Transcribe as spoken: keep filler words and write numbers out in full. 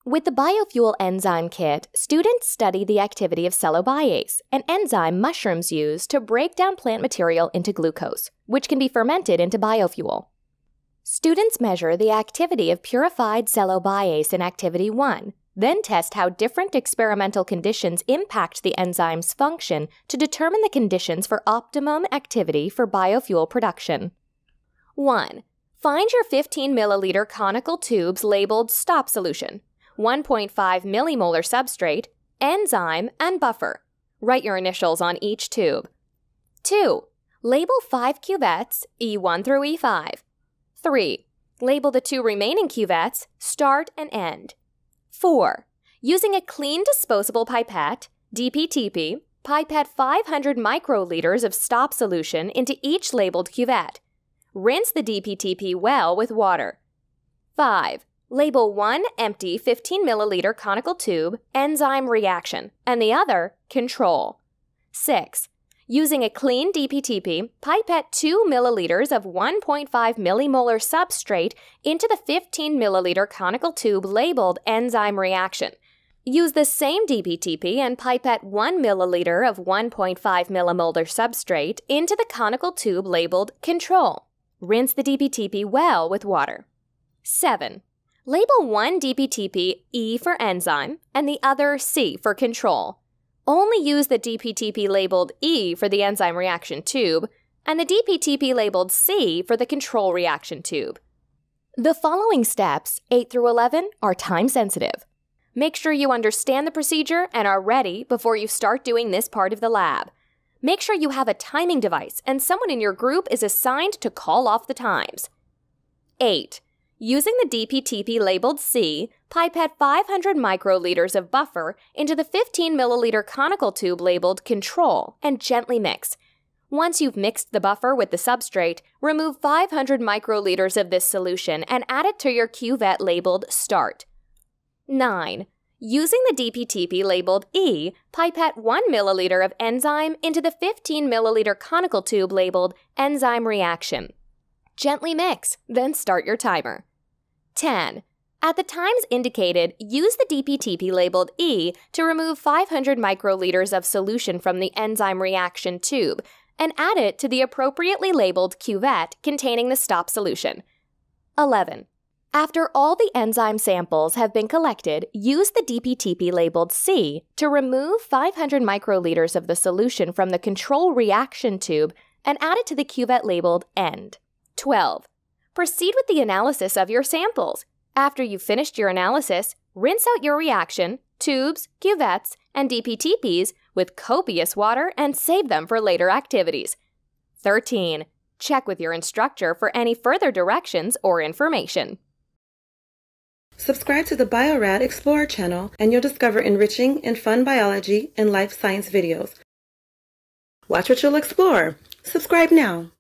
With the Biofuel Enzyme Kit, students study the activity of cellobiase, an enzyme mushrooms use to break down plant material into glucose, which can be fermented into biofuel. Students measure the activity of purified cellobiase in Activity one, then test how different experimental conditions impact the enzyme's function to determine the conditions for optimum activity for biofuel production. one. Find your fifteen milliliter conical tubes labeled stop solution, one point five millimolar substrate, enzyme, and buffer. Write your initials on each tube. two. Label five cuvettes, E one through E five. three. Label the two remaining cuvettes, start and end. four. Using a clean disposable pipette, D P T P, pipette five hundred microliters of stop solution into each labeled cuvette. Rinse the D P T P well with water. five. Label one empty fifteen milliliter conical tube, enzyme reaction, and the other, control. six. Using a clean D P T P, pipette two milliliters of one point five millimolar substrate into the fifteen milliliter conical tube labeled enzyme reaction. Use the same D P T P and pipette one milliliter of one point five millimolar substrate into the conical tube labeled control. Rinse the D P T P well with water. seven. Label one D P T P E for enzyme and the other C for control. Only use the D P T P labeled E for the enzyme reaction tube and the D P T P labeled C for the control reaction tube. The following steps, eight through eleven, are time-sensitive. Make sure you understand the procedure and are ready before you start doing this part of the lab. Make sure you have a timing device and someone in your group is assigned to call off the times. eight. Using the D P T P labeled C, pipette five hundred microliters of buffer into the fifteen milliliter conical tube labeled control and gently mix. Once you've mixed the buffer with the substrate, remove five hundred microliters of this solution and add it to your cuvette labeled start. nine. Using the D P T P labeled E, pipette one milliliter of enzyme into the fifteen milliliter conical tube labeled enzyme reaction. Gently mix, then start your timer. ten. At the times indicated, use the D P T P labeled E to remove five hundred microliters of solution from the enzyme reaction tube and add it to the appropriately labeled cuvette containing the stop solution. eleven. After all the enzyme samples have been collected, use the D P T P labeled C to remove five hundred microliters of the solution from the control reaction tube and add it to the cuvette labeled end. twelve. Proceed with the analysis of your samples. After you've finished your analysis, rinse out your reaction, tubes, cuvettes, and D P T Ps with copious water and save them for later activities. thirteen. Check with your instructor for any further directions or information. Subscribe to the Bio-Rad Explorer channel and you'll discover enriching and fun biology and life science videos. Watch what you'll explore. Subscribe now.